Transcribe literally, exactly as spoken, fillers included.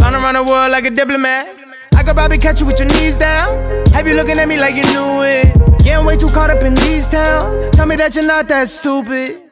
Trying to run the world like a diplomat. I could probably catch you with your knees down. Have you looking at me like you knew it? Getting way too caught up in these towns. Tell me that you're not that stupid.